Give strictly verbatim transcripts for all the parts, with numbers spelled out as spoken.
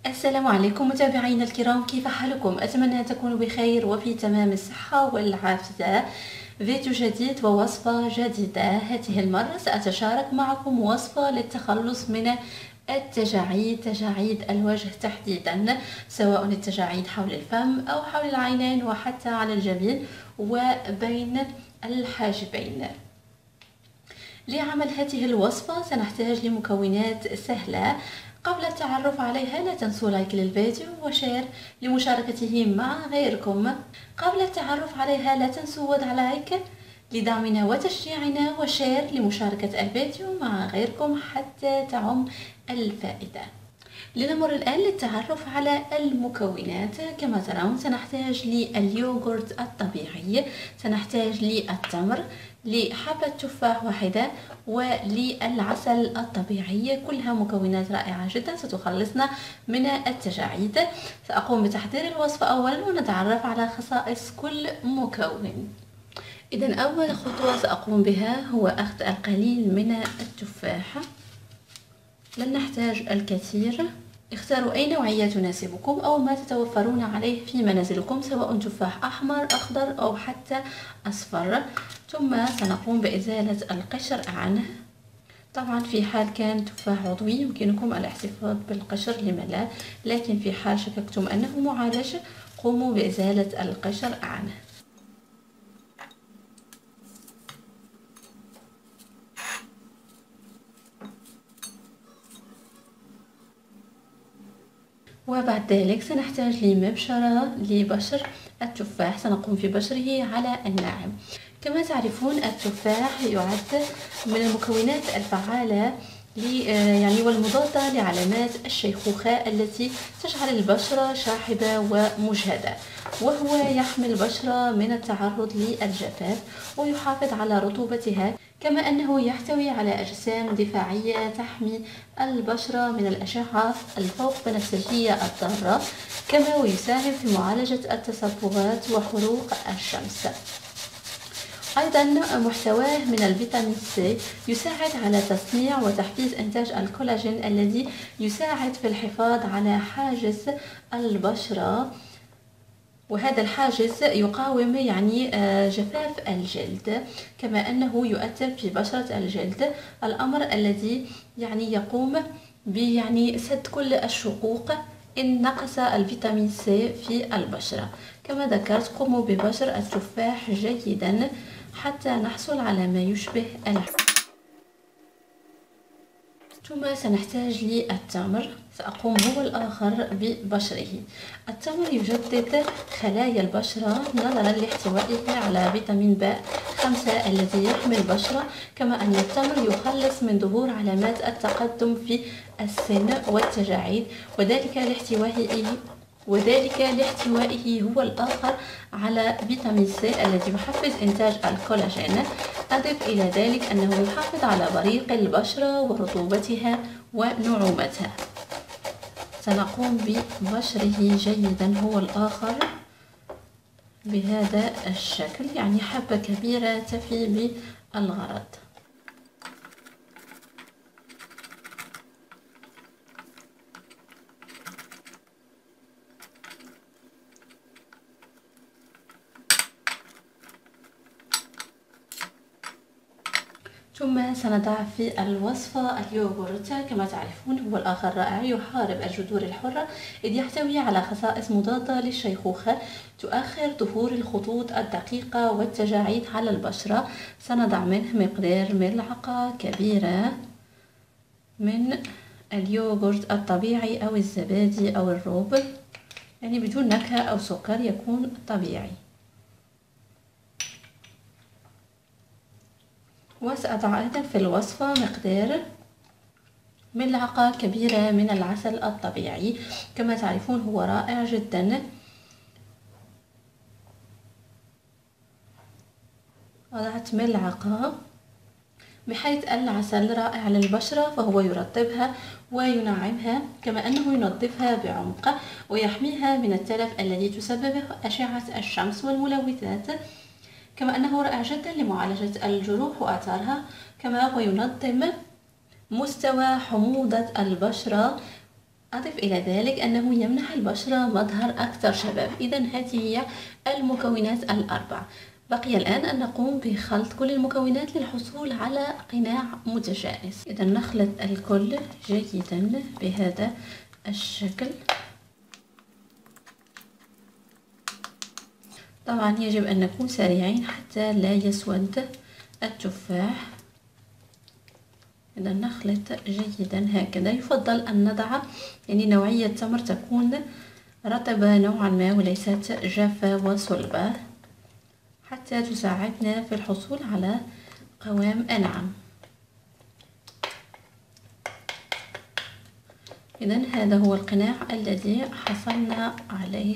السلام عليكم متابعينا الكرام، كيف حالكم؟ أتمنى أن تكونوا بخير وفي تمام الصحة والعافية. فيديو جديد ووصفة جديدة. هذه المرة سأتشارك معكم وصفة للتخلص من التجاعيد، تجاعيد الوجه تحديدا، سواء التجاعيد حول الفم أو حول العينين وحتى على الجبين وبين الحاجبين. لعمل هذه الوصفة سنحتاج لمكونات سهلة. قبل التعرف عليها لا تنسوا لايك للفيديو وشير لمشاركته مع غيركم. قبل التعرف عليها لا تنسوا وضع لايك لدعمنا وتشجيعنا وشير لمشاركة الفيديو مع غيركم حتى تعم الفائدة. لنمر الآن للتعرف على المكونات. كما ترون سنحتاج لليوغورت الطبيعي، سنحتاج للتمر، لحبة تفاح واحدة، وللعسل الطبيعي. كلها مكونات رائعة جدا ستخلصنا من التجاعيد. سأقوم بتحضير الوصفة أولا ونتعرف على خصائص كل مكون. إذن أول خطوة سأقوم بها هو أخذ القليل من التفاح. لن نحتاج الكثير. اختاروا أي نوعية تناسبكم أو ما تتوفرون عليه في منازلكم، سواء تفاح أحمر أخضر أو حتى أصفر. ثم سنقوم بإزالة القشر عنه. طبعا في حال كان تفاح عضوي يمكنكم الاحتفاظ بالقشر، لما لا، لكن في حال شككتم أنه معالج قوموا بإزالة القشر عنه. وبعد ذلك سنحتاج لمبشرة لبشر التفاح. سنقوم في بشره على الناعم. كما تعرفون التفاح يعد من المكونات الفعالة يعني والمضادة لعلامات الشيخوخة التي تجعل البشرة شاحبة ومجهدة، وهو يحمي البشرة من التعرض للجفاف ويحافظ على رطوبتها، كما أنه يحتوي على أجسام دفاعية تحمي البشرة من الأشعة الفوق بنفسجية الضارة، كما ويساهم في معالجة التصبغات وحروق الشمس. أيضا محتواه من الفيتامين سي يساعد على تصنيع وتحفيز إنتاج الكولاجين الذي يساعد في الحفاظ على حاجز البشرة، وهذا الحاجز يقاوم يعني جفاف الجلد، كما أنه يؤثر في بشرة الجلد، الأمر الذي يعني يقوم بيعني سد كل الشقوق إن نقص الفيتامين سي في البشرة. كما ذكرت قوموا ببشر التفاح جيدا حتى نحصل على ما يشبه الحب. ثم سنحتاج للتمر. سأقوم هو الآخر ببشره. التمر يجدد خلايا البشرة نظرا لاحتوائه على فيتامين ب خمسة الذي يحمي البشرة، كما أن التمر يخلص من ظهور علامات التقدم في السن والتجاعيد، وذلك لاحتوائه وذلك لاحتوائه هو الآخر على فيتامين سي الذي يحفز إنتاج الكولاجين. أضف إلى ذلك أنه يحافظ على بريق البشرة ورطوبتها ونعومتها. سنقوم ببشره جيدا هو الآخر بهذا الشكل، يعني حبة كبيرة تفي بالغرض. ثم سنضع في الوصفة اليوغورت. كما تعرفون هو الآخر رائع، يحارب الجذور الحرة إذ يحتوي على خصائص مضادة للشيخوخة تؤخر ظهور الخطوط الدقيقة والتجاعيد على البشرة. سنضع منه مقدار ملعقة كبيرة من اليوغورت الطبيعي أو الزبادي أو الروب، يعني بدون نكهة أو سكر، يكون طبيعي. وسأضع أيضا في الوصفة مقدار ملعقة كبيرة من العسل الطبيعي. كما تعرفون هو رائع جدا. وضعت ملعقة بحيث العسل رائع للبشرة، فهو يرطبها وينعمها، كما أنه ينظفها بعمق ويحميها من التلف الذي تسببه أشعة الشمس والملوثات، كما أنه رائع جدا لمعالجة الجروح وآثارها، كما هو ينظم مستوى حموضة البشرة أضف إلى ذلك أنه يمنح البشرة مظهر أكثر شباب. إذا هذه هي المكونات الأربع. بقي الآن أن نقوم بخلط كل المكونات للحصول على قناع متجانس. إذا نخلط الكل جيدا بهذا الشكل. طبعا يجب أن نكون سريعين حتى لا يسود التفاح. إذا نخلط جيدا هكذا. يفضل أن نضع يعني نوعية تمر تكون رطبة نوعا ما وليست جافة وصلبة حتى تساعدنا في الحصول على قوام أنعم. إذا هذا هو القناع الذي حصلنا عليه.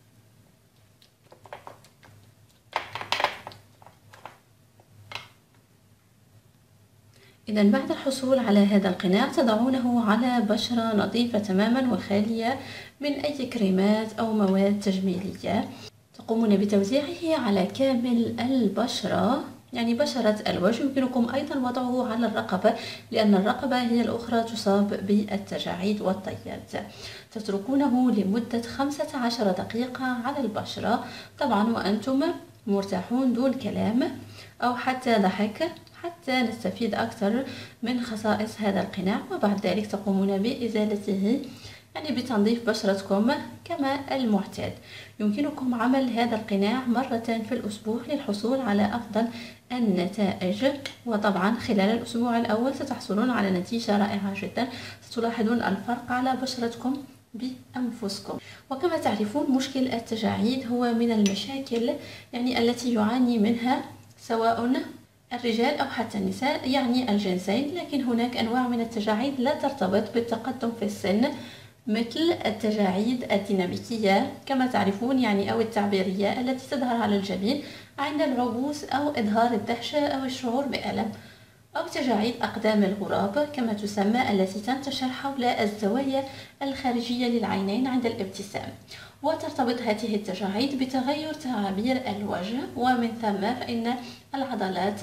إذا بعد الحصول على هذا القناع تضعونه على بشرة نظيفة تماما وخالية من أي كريمات أو مواد تجميلية. تقومون بتوزيعه على كامل البشرة، يعني بشرة الوجه. يمكنكم أيضا وضعه على الرقبة لأن الرقبة هي الأخرى تصاب بالتجاعيد والطيات. تتركونه لمدة خمسة عشر دقيقة على البشرة، طبعا وأنتم مرتاحون دون كلام أو حتى ضحك، حتى نستفيد أكثر من خصائص هذا القناع. وبعد ذلك تقومون بإزالته، يعني بتنظيف بشرتكم كما المعتاد. يمكنكم عمل هذا القناع مرة في الأسبوع للحصول على أفضل النتائج. وطبعا خلال الأسبوع الأول ستحصلون على نتيجة رائعة جدا، ستلاحظون الفرق على بشرتكم بأنفسكم. وكما تعرفون مشكل التجاعيد هو من المشاكل يعني التي يعاني منها سواء الرجال أو حتى النساء، يعني الجنسين. لكن هناك أنواع من التجاعيد لا ترتبط بالتقدم في السن، مثل التجاعيد الديناميكية كما تعرفون، يعني أو التعبيرية التي تظهر على الجبين عند العبوس أو إظهار الدهشة أو الشعور بألم، أو تجاعيد أقدام الغراب كما تسمى، التي تنتشر حول الزوايا الخارجية للعينين عند الابتسام. وترتبط هذه التجاعيد بتغير تعابير الوجه، ومن ثم فإن العضلات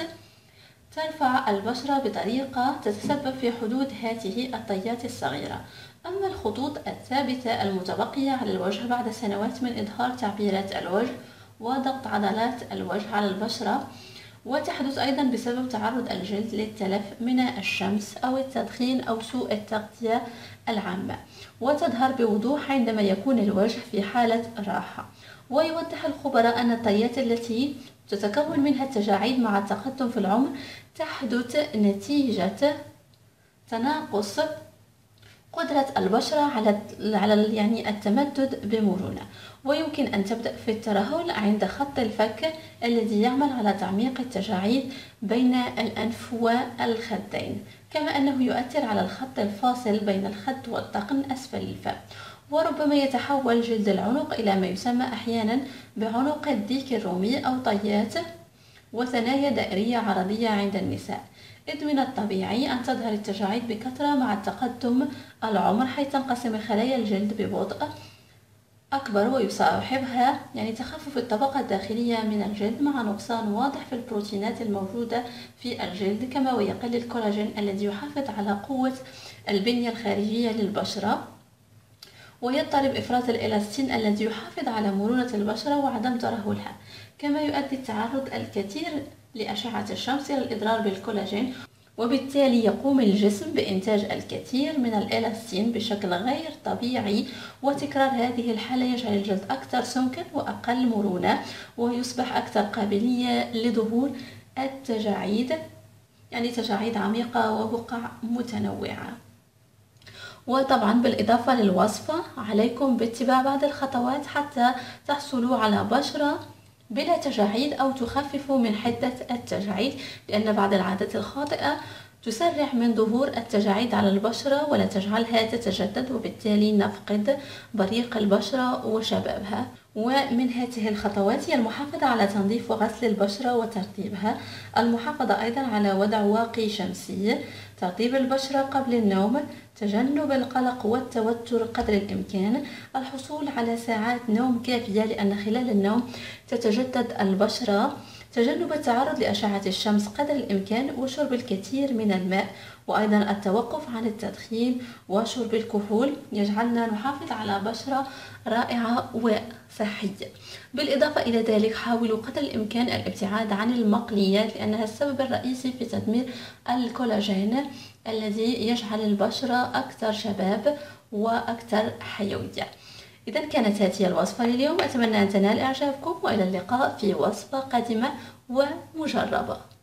ترفع البشرة بطريقة تتسبب في حدوث هذه الطيات الصغيرة. أما الخطوط الثابتة المتبقية على الوجه بعد سنوات من إظهار تعبيرات الوجه وضغط عضلات الوجه على البشرة، وتحدث أيضا بسبب تعرض الجلد للتلف من الشمس أو التدخين أو سوء التغذية العامة، وتظهر بوضوح عندما يكون الوجه في حالة راحة. ويوضح الخبراء أن الطيات التي تتكون منها التجاعيد مع التقدم في العمر تحدث نتيجة تناقص قدرة البشرة على على يعني التمدد بمرونة. ويمكن أن تبدأ في الترهل عند خط الفك الذي يعمل على تعميق التجاعيد بين الأنف والخدين، كما أنه يؤثر على الخط الفاصل بين الخد والذقن أسفل الفم. وربما يتحول جلد العنق إلى ما يسمى أحيانا بعنق الديك الرومي أو طيات وثنايا دائرية عرضية عند النساء. إذ من الطبيعي أن تظهر التجاعيد بكثرة مع التقدم العمر، حيث تنقسم خلايا الجلد ببطء أكبر ويصاحبها يعني تخفف الطبقة الداخلية من الجلد مع نقصان واضح في البروتينات الموجودة في الجلد، كما ويقل الكولاجين الذي يحافظ على قوة البنية الخارجية للبشرة، ويضطرب إفراز الإلاستين الذي يحافظ على مرونة البشرة وعدم ترهلها. كما يؤدي التعرض الكثير لأشعة الشمس إلى الإضرار بالكولاجين، وبالتالي يقوم الجسم بإنتاج الكثير من الإلاستين بشكل غير طبيعي. وتكرار هذه الحالة يجعل الجلد أكثر سمكا وأقل مرونة، ويصبح أكثر قابلية لظهور التجاعيد، يعني تجاعيد عميقة وبقع متنوعة. وطبعا بالإضافة للوصفة عليكم باتباع بعض الخطوات حتى تحصلوا على بشرة بلا تجاعيد أو تخففوا من حدة التجاعيد، لأن بعض العادات الخاطئة تسرع من ظهور التجاعيد على البشرة ولا تجعلها تتجدد، وبالتالي نفقد بريق البشرة وشبابها. ومن هذه الخطوات هي المحافظة على تنظيف وغسل البشرة وترطيبها، المحافظة أيضا على وضع واقي شمسي، ترطيب البشرة قبل النوم، تجنب القلق والتوتر قدر الإمكان، الحصول على ساعات نوم كافية لأن خلال النوم تتجدد البشرة، تجنب التعرض لأشعة الشمس قدر الإمكان، وشرب الكثير من الماء، وأيضا التوقف عن التدخين وشرب الكحول يجعلنا نحافظ على بشرة رائعة وصحية. بالإضافة إلى ذلك حاولوا قدر الإمكان الابتعاد عن المقليات، لأنها السبب الرئيسي في تدمير الكولاجين الذي يجعل البشرة أكثر شباب وأكثر حيوية. إذا كانت هذه الوصفة لليوم، أتمنى أن تنال إعجابكم، وإلى اللقاء في وصفة قادمة ومجربة.